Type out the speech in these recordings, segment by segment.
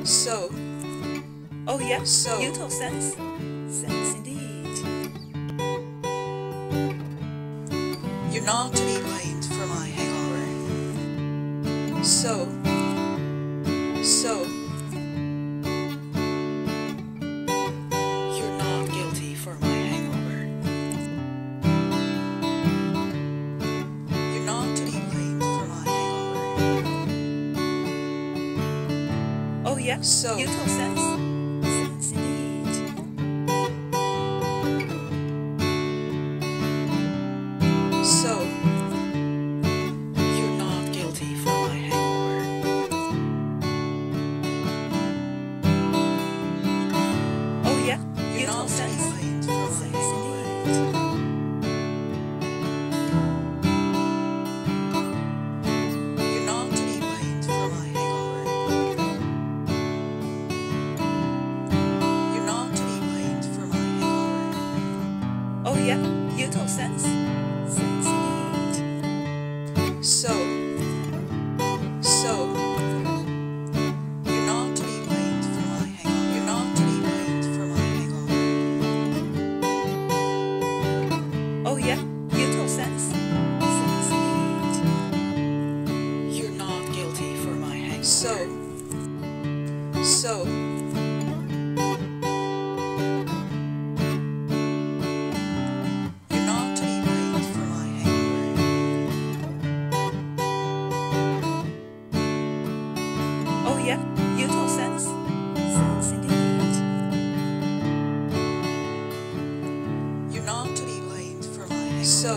So. Oh yeah, So. you talk sense. Sense indeed. You're not to be blamed for my hangover. So. You're not guilty for my hangover. You're not to be blamed for my hangover. Oh yeah, So. you talk sense. Sense indeed. So. You're not guilty for my hangover. Oh yeah, you You're talk not to be sense. blamed for my Sense hangover. indeed. You're not to be blamed for my hangover. You're not to be blamed for my hangover. Oh yeah, you talk sense. Sense indeed. So. You're not to be blamed for my hangover. You're not to be blamed for my hangover. Oh yeah, you talk sense. Sense indeed. You're not guilty for my hangover. So. You're not to be blamed for my hangover. Oh yeah, you talk sense. Sense indeed. You're not to be blamed for my hangover. So.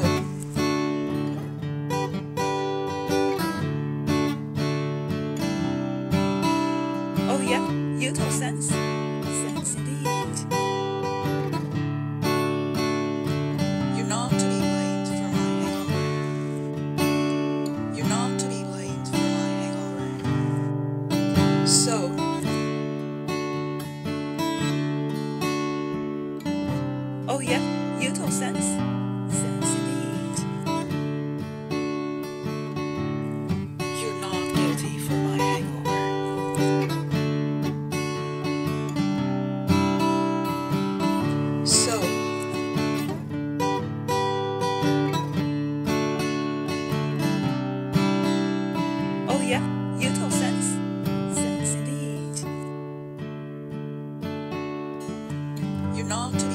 Oh yeah, you talk sense. Sense indeed. You're not to be blamed for my hangover. You're not to be blamed for my hangover. So. Oh yeah, you talk sense. Sense indeed. You're not guilty for my hangover. So. Oh yeah, you talk sense. Sense indeed. You're not to be